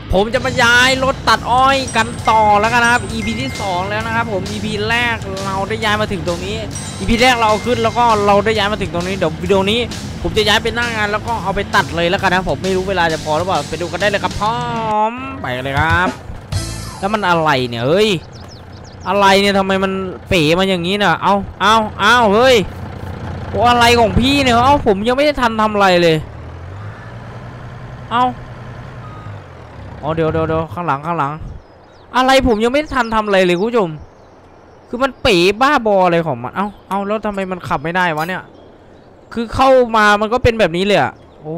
ผมจะมาย้ายรถตัดอ้อยกันต่อแล้วกันนะครับ EP ที่2แล้วนะครับผม EP แรกเราได้ย้ายมาถึงตรงนี้ EP แรกเราขึ้นแล้วก็เราได้ย้ายมาถึงตรงนี้เดี๋ยววิดีโอนี้ผมจะย้ายไปหน้างานแล้วก็เอาไปตัดเลยแล้วกันนะผมไม่รู้เวลาจะพอหรือเปล่าไปดูกันได้เลยครับพร้อมไปเลยครับแล้วมันอะไรเนี่ยเฮ้ยอะไรเนี่ยทำไมมันเป๋มาอย่างนี้เนี่ยเอาเฮ้ยโอ้อะไรของพี่เนี่ยผมยังไม่ได้ทันทำอะไรเลยเดี๋ยวข้างหลังอะไรผมยังไม่ทันทำอะไรเลยคุณผู้ชมคือมันเป๋บ้าบออะไรของมันแล้วทำไมมันขับไม่ได้วะเนี่ยคือเข้ามามันก็เป็นแบบนี้เลยอะ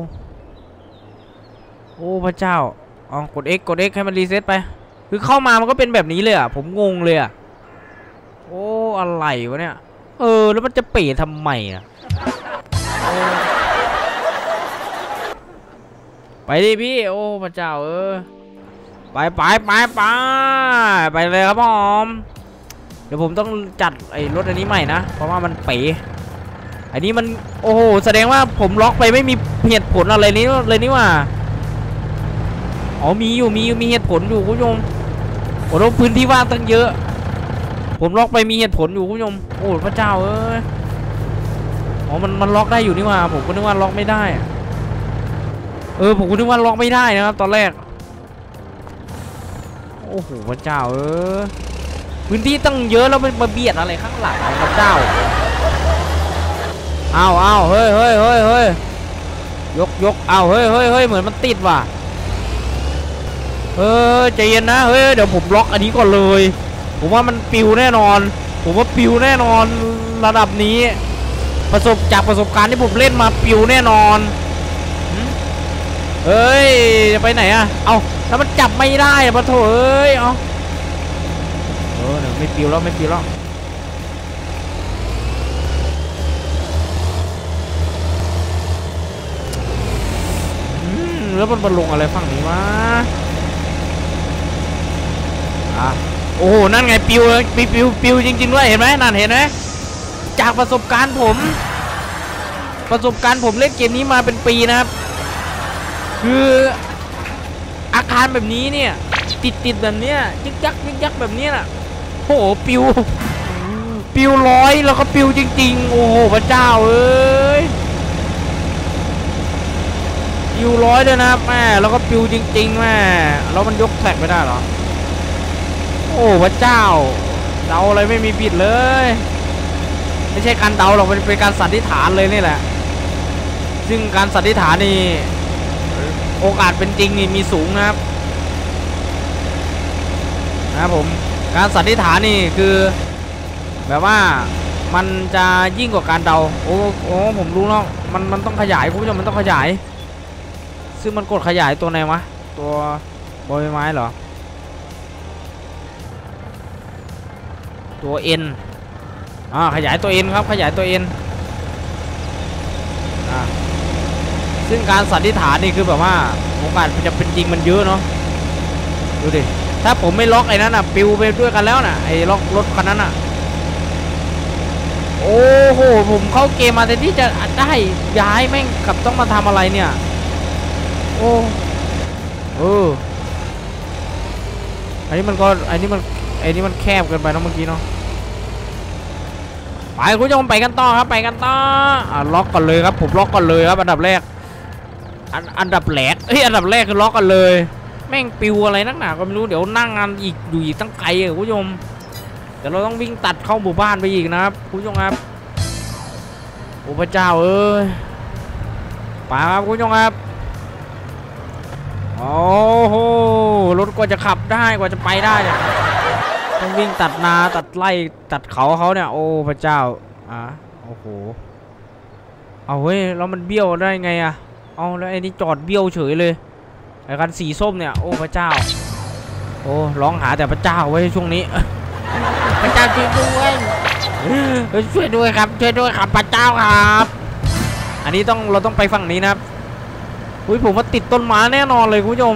โอ้พระเจ้ากด X ให้มันรีเซ็ตไปคือเข้ามามันก็เป็นแบบนี้เลยอะผมงงเลยอะโอ้อะไรวะเนี่ยแล้วมันจะเป๋ทำไมอะไปดิพี่โอ้พระเจ้าไปเลยครับผมเดี๋ยวผมต้องจัดไอ้รถอันนี้ใหม่นะเพราะว่ามันเป๋อันนี้มันโอ้โหแสดงว่าผมล็อกไปไม่มีเหตุผลอะไรนี้เลยนี่ว่ามีเหตุผลอยู่คุณผู้ชมโอ้แล้วพื้นที่ว่างตั้งเยอะผมล็อกไปมีเหตุผลอยู่คุณผู้ชมโอ้พระเจ้ามันล็อกได้อยู่นี่ว่าผมก็นึกว่าล็อกไม่ได้ผมก็นึกว่าล็อกไม่ได้นะครับตอนแรกโอ้โหพระเจ้าพื้นที่ตั้งเยอะแล้วมันมาเบียดอะไรข้างหลังพระเจ้าเฮ้ยยกเฮ้ยเหมือนมันติดว่ะใจเย็นนะเฮ้ยเดี๋ยวผมล็อกอันนี้ก่อนเลยผมว่ามันปิวแน่นอนผมว่าปิวแน่นอนระดับนี้ประสบการณ์ที่ผมเล่นมาปิวแน่นอนเฮ้ยจะไปไหนอะแล้วมันจับไม่ได้ปะโถไม่ปิวแล้วแล้วมันลงอะไรฝั่งนี้วะโอ้โหนั่นไงปิวจริงๆด้วยเห็นไหมนั่นเห็นไหมจากประสบการณ์ผมเล่นเกมนี้มาเป็นปีนะครับคืออาการแบบนี้เนี่ยติดแบบเนี้ยยึกยักแบบนี้น่ะโอ้โหปิวร้อยแล้วก็ปิวจริงๆโอ้โหพระเจ้าปิวร้อยด้วยนะแม่แล้วก็ปิวจริงๆแม่แล้วมันยกแท็กไม่ได้หรอโอ้พระเจ้าเดาอะไรไม่มีผิดเลยไม่ใช่การเดาหรอกเป็นการสันนิษฐานเลยนี่แหละซึ่งการสันนิษฐานนี่โอกาสเป็นจริงนี่มีสูงนะครับผมการสันนิษฐานนี่คือแบบว่ามันจะยิ่งกว่าการเดาโอ้ผมรู้แล้วมันต้องขยายคุณผู้ชมมันต้องขยายซึ่งมันกดขยายตัวไหนวะตัวบอใบไม้เหรอตัว N ขยายตัว N ครับขยายตัว N ซึ่งการสันนิษฐานนี่คือแบบว่าโอกาสจะเป็นจริงมันเยอะเนาะดูดิถ้าผมไม่ล็อกไอ้นั้นปิวไปด้วยกันแล้วไอ้ล็อกรถคันนั้นโอ้โหผมเข้าเกมมาแต่ที่จะได้ย้ายแม่งกับต้องมาทำอะไรเนี่ยอันนี้มันแคบเกินไปนะเมื่อกี้เนาะไปคุณผู้ชมไปกันต่อครับล็อกก่อนเลยครับผมล็อกก่อนเลยครับอันดับแรกอันดับแรกคือล็อกกันเลยแม่งปิวอะไรนักหนาก็ไม่รู้เดี๋ยวนั่งงานอยู่อีกตั้งไกลคุณผู้ชมเดี๋ยวเราต้องวิ่งตัดเข้าหมู่บ้านไปอีกนะครับคุณผู้ชมครับโอ้พระเจ้าไปครับคุณผู้ชมครับโอ้โหรถกว่าจะขับได้กว่าจะไปได้เนี่ยต้องวิ่งตัดนาตัดไร่ตัดเขาเนี่ยโอ้พระเจ้าโอ้โหเฮ้ยแล้วมันเบี้ยวได้ไงแล้วไอ้นี่จอดเบี้ยวเฉยเลยไอ้คันสีส้มเนี่ยโอ้พระเจ้าโอ้ร้องหาแต่พระเจ้าไว้ช่วงนี้พระเจ้าช่วยด้วยครับพระเจ้าครับอันนี้เราต้องไปฝั่งนี้นะครับผมว่าติดต้นไม้แน่นอนเลยคุณผู้ชม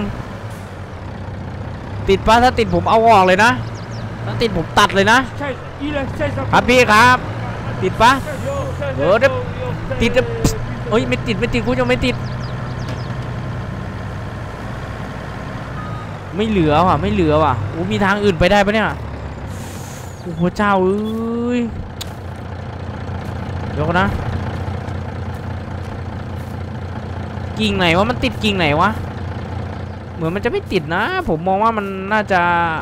ติดปะถ้าติดผมเอาออกเลยนะถ้าติดผมตัดเลยนะครับพี่ครับติดปะติดไม่ติดคุณผู้ชมไม่ติดไม่เหลือว่ะไม่เหลือว่ะโอ้มีทางอื่นไปได้ปะเนี่ยโอ้โหเจ้าเอ้ยเดี๋ยวก่อนนะกิ่งไหนวะมันติดกิ่งไหนวะเหมือนมันจะไม่ติดนะผมมองว่ามันน่าจะ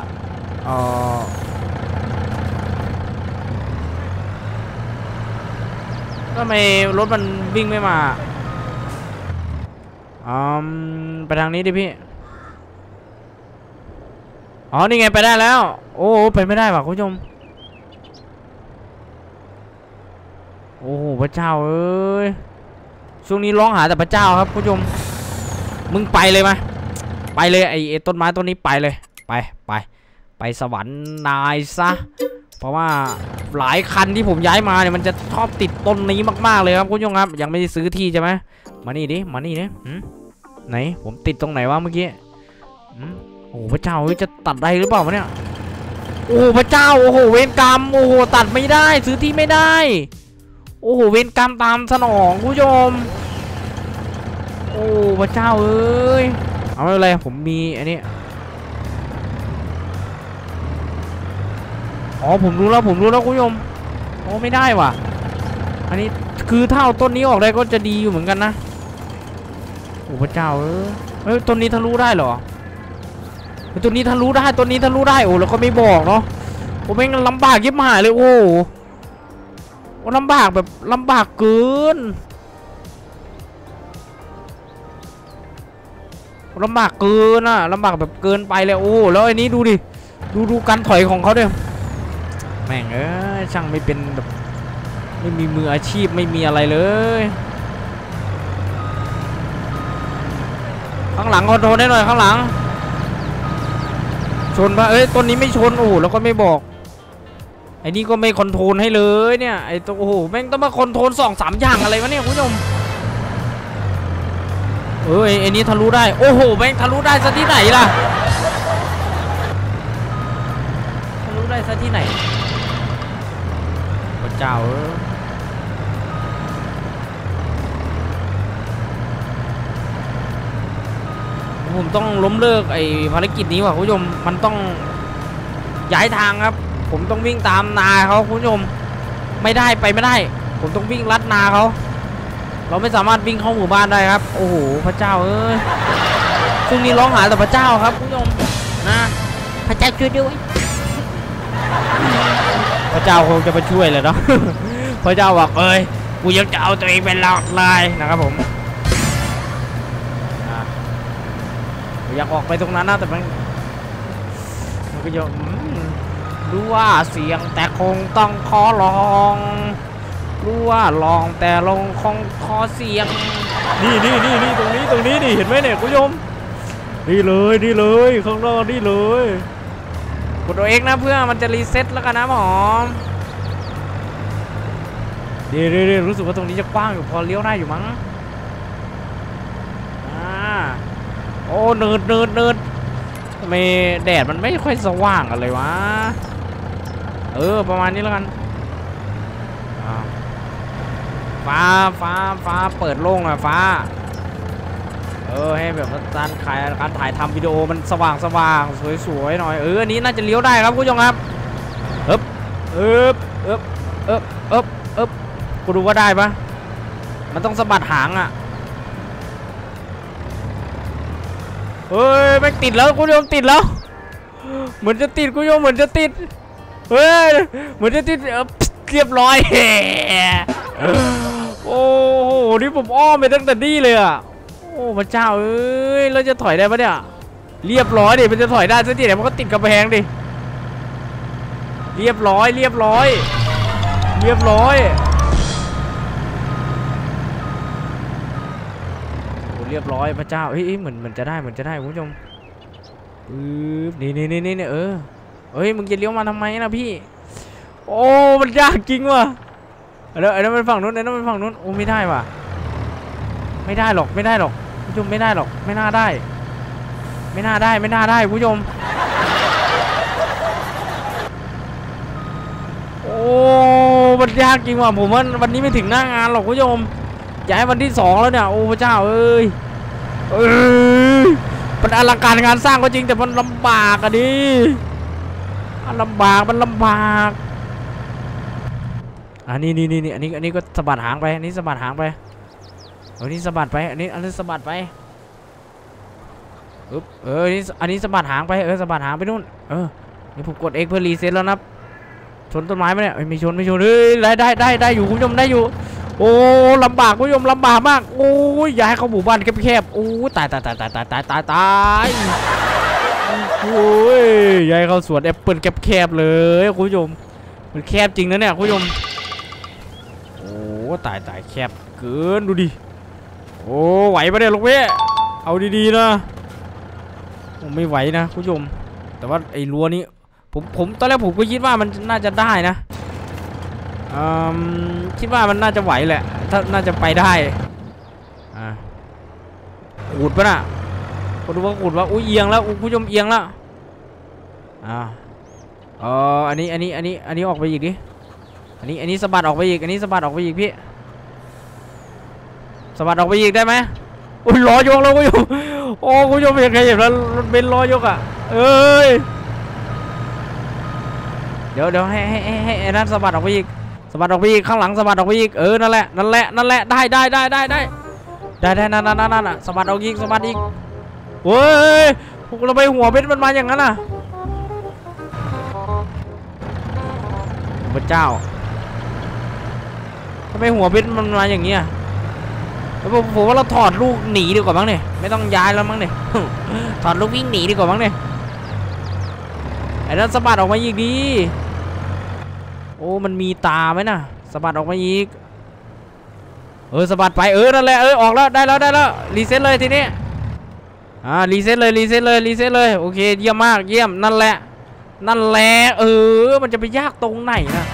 ทำไมรถมันวิ่งไม่มาไปทางนี้ดิพี่อ๋อนี่ไงไปได้แล้วโอ้ไปไม่ได้ว่ะคุณผู้ชมโอ้โหพระเจ้าเอ้ยช่วงนี้ร้องหาแต่พระเจ้าครับคุณผู้ชมมึงไปเลยมาไปเลยไอ้ต้นไม้ต้นนี้ไปเลยไปสวรรค์นายซะเพราะว่าหลายคันที่ผมย้ายมาเนี่ยมันจะชอบติดต้นนี้มากๆเลยครับคุณผู้ชมครับยังไม่ได้ซื้อที่ใช่ไหมมานี่ดิมานี่ดิไหนผมติดตรงไหนวะเมื่อกี้โอ้พระเจ้าจะตัดได้หรือเปล่าวะเนี่ยโอ้พระเจ้าโอ้โหเวรกรรมโอ้โหตัดไม่ได้ซื้อที่ไม่ได้โอ้โหเวรกรรมตามสนองคุณผู้ชมโอ้พระเจ้าเอ้ยเอาอะไรผมมีอันนี้อ๋อผมรู้แล้วคุณผู้ชมโอ้ไม่ได้ว่ะอันนี้คือถ้าเอาต้นนี้ออกได้ก็จะดีอยู่เหมือนกันนะโอ้พระเจ้าเอ้ยต้นนี้ทะลุได้เหรอต้นนี้ทะลุได้ต้นนี้ทะลุได้โอ้แล้วก็ไม่บอกเนาะโอ้แม่งลำบากยิบหายเลยโอ้ลำบากแบบลำบากเกินลำบากเกินอะลำบากแบบเกินไปเลยโอ้แล้วไอ้นี้ดูดิดูการถอยของเขาด้วยแม่งช่างไม่เป็นแบบไม่มีมืออาชีพไม่มีอะไรเลยข้างหลังคอนโทรลได้หน่อยข้างหลังชนปะต้นนี้ไม่ชนโอ้แล้วก็ไม่บอกไอ้นี่ก็ไม่คอนโทรลให้เลยเนี่ยไอ้ตัวโอ้โหแม่งต้องมาคอนโทรล2-3อย่างอะไรวะเนี่ยคุณผู้ชมไอ้นี้ทะลุได้โอ้โหแม่งทะลุได้ซะที่ไหนล่ะทะลุได้ซะที่ไหนพระเจ้าผมต้องล้มเลิกไอ้ภารกิจนี้ว่ะคุณผู้ชมมันต้องย้ายทางครับผมต้องวิ่งตามนาเขาคุณผู้ชมไม่ได้ไปไม่ได้ผมต้องวิ่งลัดนาเขาเราไม่สามารถวิ่งเข้าหมู่บ้านได้ครับโอ้โหพระเจ้าช่วงนี้ร้องหาแต่พระเจ้าครับคุณผู้ชมนะพระเจ้าช่วยด้วยพระเจ้าคงจะมาช่วยเลยเนาะพระเจ้าบอกกูยังจะเอาตัวเองเป็นหลักเลยนะครับผมอยากออกไปตรงนั้นนะแต่มันก็ยังรู้ว่าเสียงแต่คงต้องขอลองรู้ว่าลองแต่ลงคงขอเสียงนี่ตรงนี้ดิเห็นไหมเนี่ยคุณผู้ชมนี่เลยข้างนอกนี่เลยกดตัวเองนะเพื่อมันจะรีเซ็ตแล้วกันนะหมอดีรู้สึกว่าตรงนี้จะกว้างอยู่พอเลี้ยวได้อยู่มั้งโอ้เนิดทำไมแดดมันไม่ค่อยสว่างอะไรวะประมาณนี้แล้วกันฟ้าเปิดโล่งอะฟ้าให้แบบการถ่ายทำวิดีโอมันสว่างสวยๆหน่อยอันนี้น่าจะเลี้ยวได้ครับคุณผู้ชมครับกูดูว่าได้ปะมันต้องสะบัดหางอะไม่ติดแล้วคุณผู้ชมติดแล้วเหมือนจะติดคุณผู้ชมเหมือนจะติดเหมือนจะติดเรียบร้อยโอ้โหนี่ผมอ้อมไปตั้งแต่นี่เลยอ่ะโอ้พระเจ้าเราจะถอยได้ปะเนี่ยเรียบร้อยดิมันจะถอยได้สักทีไหนมันก็ติดกระแพงดิเรียบร้อยเรียบร้อยพระเจ้าเหมือนจะได้คุณผู้ชมนี่มึงจะเลี้ยวมาทำไมนะพี่โอ้มันยากจริงว่ะไอ้นั่นมันฝั่งนู้นโอ้ไม่ได้ว่ะไม่ได้หรอกคุณผู้ชมไม่ได้หรอกไม่น่าได้คุณผู้ชมโอ้มันยากจริงว่ะผมว่าวันนี้ไม่ถึงหน้างานหรอกคุณผู้ชมย้ายวันที่2แล้วเนี่ยโอ้พระเจ้ามันอลังการงานสร้างก็จริงแต่มันลำบากอะดิมันลำบากนี่ก็สะบัดหางไปอันนี้สะบัดหางไปอันนี้สะบัดไปอันนี้สะบัดไปอันนี้สะบัดหางไปสะบัดหางไปนู่นนี่ผมกด X เพื่อรีเซ็ตแล้วนะชนต้นไม้ไหมเนี่ยไม่ชนเฮ้ยได้อยู่คุณผู้ชมได้อยู่โอ้ลำบากคุณผู้ชมลำบากมากโอ้ยอย่าให้เขาหมู่บ้านแคบๆโอ้ตายโอ้ยอย่าให้เขาสวนแอปเปิลแคบๆเลยคุณผู้ชมมันแคบจริงนะเนี่ยคุณผู้ชมโอ้ตายแคบเกินดูดิโอ้ไหวปะเนี่ยลูกเว้ยเอาดีๆนะผมไม่ไหวนะคุณผู้ชมแต่ว่าไอ้รั้วนี้ผมตอนแรกผมก็คิดว่ามันน่าจะได้นะคิดว่ามันน่าจะไหวแหละถ้าน่าจะไปได้ขูดปะน่ะคนดูว่าขูดว่าอุ้ยเอียงแล้วคุณผู้ชมเอียงแล้วอันนี้ออกไปอีกดิอันนี้สะบัดออกไปอีกสะบัดออกไปอีกพี่สะบัดออกไปอีกได้ไหมอุ้ยล้อยกแล้วคุณผู้ชมโอ้คุณผู้ชมยังไงเห็นแล้วรถเบนซ์ล้อยกอ่ะเดี๋ยวให้นั่นสะบัดออกไปอีกข้างหลังสะบัดออกไปอีกนั่นแหละได้นั่นสะบัดออกอีกเว้ยเราไปหัวเบนซ์มันมาอย่างนั้นน่ะพระเจ้าทำไมหัวเบนซ์มันมาอย่างเงี้ยผมว่าเราถอดลูกหนีดีกว่ามั้งเนี่ยไม่ต้องย้ายแล้วมั้งเนี่ยถอดลูกวิ่งหนีดีกว่ามั้งเนี่ยไอ้นั่นสะบัดออกมาอีกดีโอ้มันมีตาไหมน่ะสะบัดออกมาอีกสะบัดไปนั่นแหละออกแล้วได้แล้วรีเซ็ตเลยทีนี้รีเซ็ตเลยโอเคเยี่ยมมากเยี่ยมนั่นแหละมันจะไปยากตรงไหนนะ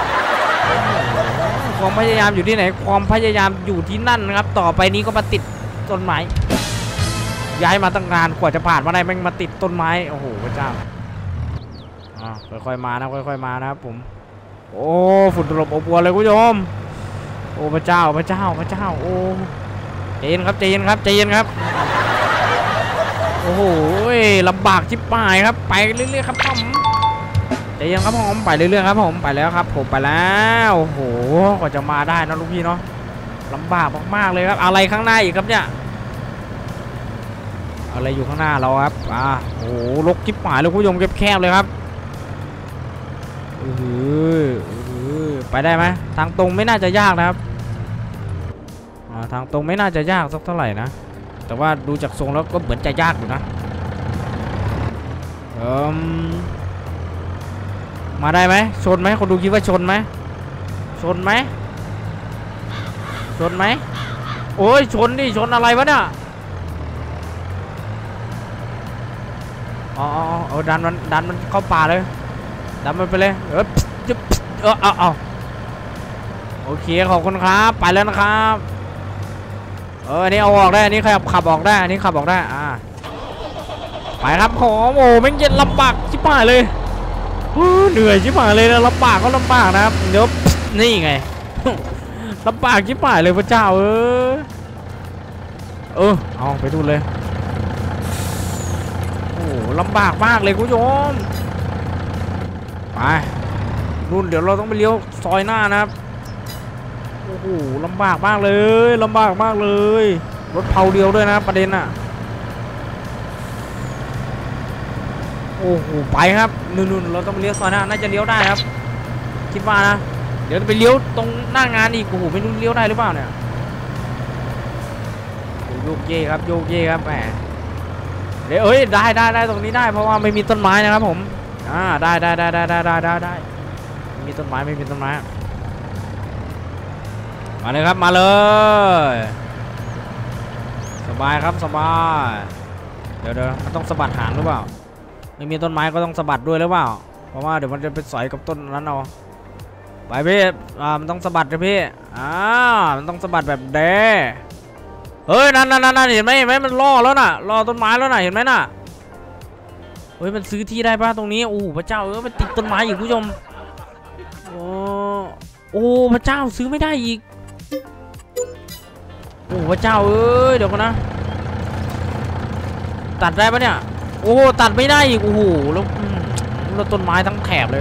ความพยายามอยู่ที่ไหนความพยายามอยู่ที่นั่นนะครับต่อไปนี้ก็มาติดต้นไม้ย้ายมาตั้งนานกว่าจะผ่านมาได้แม่งมาติดต้นไม้โอ้โหพระเจ้าค่อยๆมานะครับผมโอ้ฝุ่นตลบอบอวนเลยคุณผู้ชมโอ้พระเจ้าโอ้ใจเย็นครับโอ้โหลำบากชิบหายครับไปเรื่อยๆครับผมใจเย็นครับผมไปเรื่อยๆครับผมไปแล้วครับผมไปแล้วโอ้โหกว่าจะมาได้นะลูกพี่เนาะลำบากมากๆเลยครับอะไรข้างหน้าอีกครับเนี่ยอะไรอยู่ข้างหน้าเราครับโอ้โหรกชิบหายเลยคุณผู้ชมแคบๆเลยครับไปได้ไหมทางตรงไม่น่าจะยากนะครับทางตรงไม่น่าจะยากสักเท่าไหร่นะแต่ว่าดูจากทรงแล้วก็เหมือนจะยากอยู่นะมาได้ไหมชนไหมคนดูคิดว่าชนไหมโอ้ยชนดิชนอะไรวะเนี่ยดันมันเข้าป่าเลยดันมันไปเลยเอาโอเคขอบคุณครับไปแล้วนะครับอันนี้เอาออกได้อันนี้ขับออกได้ไปครับผมโอ้แม่งเย็นลำบากชิบหายเลยเหนื่อยชิบหายเลยนะลำบากก็ลำบากนะครับเดี๋ยวนี่ไงลำบากชิบหายเลยพระเจ้าเอาไปดูเลยโอ้ลำบากมากเลยคุณผู้ชมไปนู่นเดี๋ยวเราต้องไปเลี้ยวซอยหน้านะครับโอ้โหลำบากมากเลยรถเผาเดียวด้วยนะประเด็นน่ะโอ้โหไปครับนู่นเราต้องไปเลี้ยวซอยหน้าน่าจะเลี้ยวได้ครับคิดว่านะเดี๋ยวไปเลี้ยวตรงหน้างานอีกโอ้โหไม่รู้เลี้ยวได้หรือเปล่าเนี่ยโยกเย่ครับแหมเดี๋ยวได้ตรงนี้ได้เพราะว่าไม่มีต้นไม้นะครับผมได้ไม่มีต้นไม้มาเลยครับมาเลยสบายครับเดี๋ยวมันต้องสะบัดหางหรือเปล่าไม่มีต้นไม้ก็ต้องสะบัดด้วยหรือเปล่าเพราะว่าเดี๋ยวมันจะไปสอยกับต้นนั้นเอาไปพี่มันต้องสะบัดนะพี่มันต้องสะบัดแบบเด้เฮ้ยนั่นเห็นไหมมันล่อแล้วน่ะล่อต้นไม้แล้วน่ะเห็นไหมน่ะเฮ้ยมันซื้อที่ได้ป่ะตรงนี้โอ้พระเจ้ามันติดต้นไม้อีกคุณผู้ชมโอ้พระเจ้าซื้อไม่ได้อีกโอ้พระเจ้าเดี๋ยวก่อนนะตัดได้ปะเนี่ยโอ้โหตัดไม่ได้อีกโอ้โหแล้วต้นไม้ทั้งแถบเลย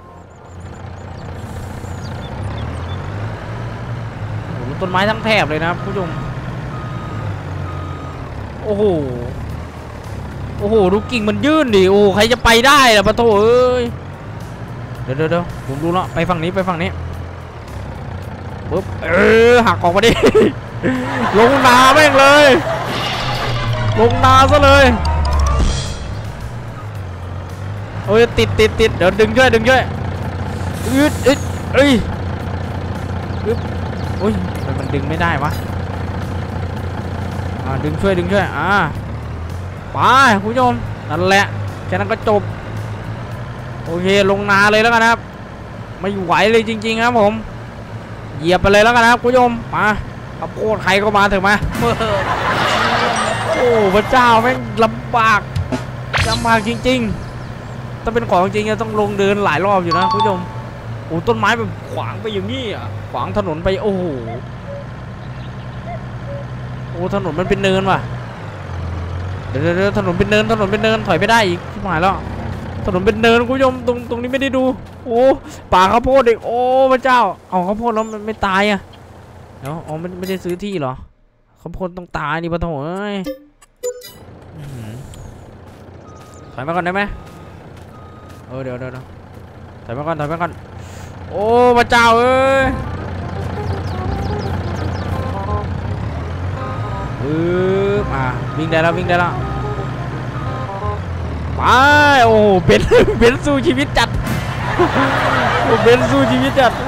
โอ้โหต้นไม้ทั้งแถบเลยนะผู้ชมโอ้โหโอ้โหดูกิ่งมันยื่นดิโอ้ใครจะไปได้ล่ะปะโถเอ้ยเดี๋ยวผมดูแล้วไปฝั่งนี้ไปฝั่งนี้ปึ๊บหักออกมาดิ ลงนาแม่งเลยลงนาซะเลยโอ้ยติดเดี๋ยวดึงช่วยอึดเอ้ยปึ๊บโอ้ยมันดึงไม่ได้วะดึงช่วยไปคุณผู้ชมนั่นแหละแค่นั้นก็จบโอเคลงนาเลยแล้วกันนะครับไม่ไหวเลยจริงๆครับผมเหยียบไปเลยแล้วกันนะครับคุณผู้ชมมาข้าวโพดใครก็มาเถอะมาโอ้พระเจ้าแม่งลำบากจริงๆถ้าเป็นของจริงจะต้องลงเดินหลายรอบอยู่นะคุณผู้ชมโอ้ต้นไม้แบบขวางไปอย่างนี้อ่ะขวางถนนไปโอ้โหถนนมันเป็นเนินว่ะเดี๋ยวถนนเป็นเนินถอยไม่ได้อีกที่หมายแล้วถนนเป็นเนินคุณผู้ชมตรงนี้ไม่ได้ดูโอ้ป่าข้าวโพดเด็กโอ้พระเจ้าเอาข้าวโพดแล้วมันไม่ตายอ่ะเนาะอ๋อไม่ได้ซื้อที่เหรอข้าวโพดต้องตายนี่ปะโถเอ้ยถอยมาก่อนได้ไหมเดี๋ยวถอยมาก่อนโอ้พระเจ้าเอ้ยมาวิ่งได้แล้วไปโอ้เบนสู้ชีวิตจัดโอ้เบนสู้ชีวิตจัด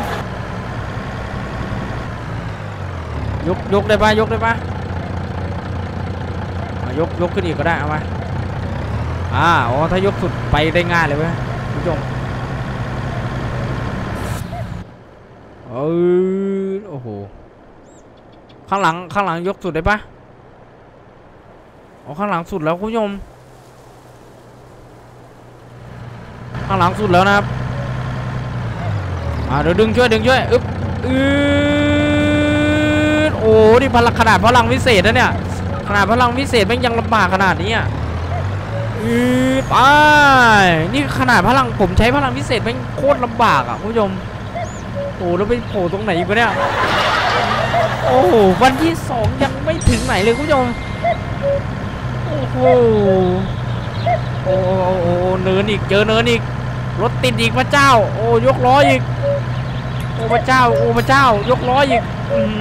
ยกได้ปะยกขึ้นอีกก็ได้เอามาอ๋อถ้ายกสุดไปได้ง่ายเลยเว้ยคุณผู้ชมโอ้โหข้างหลังยกสุดได้ปะอ๋อข้างหลังสุดแล้วคุณผู้ชมข้างหลังสุดแล้วนะครับเดี๋ยวดึงช่วยโอ้นี่ขนาดพลังวิเศษนะเนี่ยขนาดพลังวิเศษแม่งยังลำบากขนาดนี้ไปนี่ขนาดพลังผมใช้พลังวิเศษแม่งโคตรลำบากอ่ะคุณผู้ชมโอ้แล้วไปโผล่ตรงไหนอีกวะเนี่ยโอ้วันที่2ยังไม่ถึงไหนเลยคุณผู้ชมโอ้โหโอ้เนินอีกเจอเนินอีกรถติดอีกพระเจ้าโอ้ยกล้ออีกโอ้พระเจ้ายกล้ออีก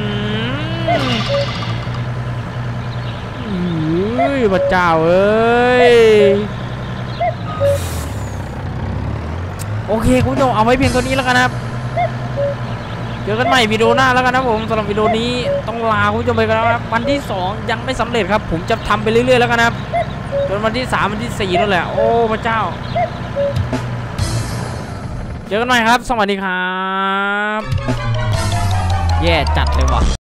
พระเจ้าเอ้ยโอเคคุณผู้ชมเอาไว้เพียงเท่านี้แล้วกันนะครับเจอกันใหม่วิดีโอหน้าแล้วกันนะผมสำหรับวิดีโอนี้ต้องลาคุณผู้ชมไปกันแล้วครับวันที่2ยังไม่สำเร็จครับผมจะทำไปเรื่อยๆแล้วกันนะครับจนวันที่3วันที่4นั่นแหละโอ้พระเจ้าเจอกันใหม่ครับสวัสดีครับแย่จัดเลยว่ะ